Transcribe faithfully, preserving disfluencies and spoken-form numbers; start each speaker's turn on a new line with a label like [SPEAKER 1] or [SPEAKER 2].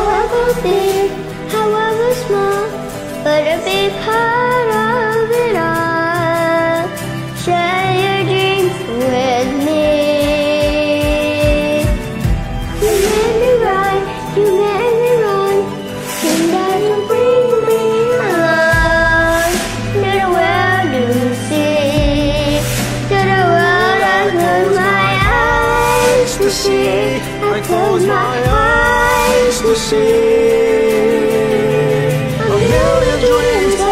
[SPEAKER 1] However big, however small, but a big part of it all. Share your dreams with me. You made me run, you made me run, and that will bring me along to the world to see, to the world I close my eyes to see. I close my eyes to see a million dreams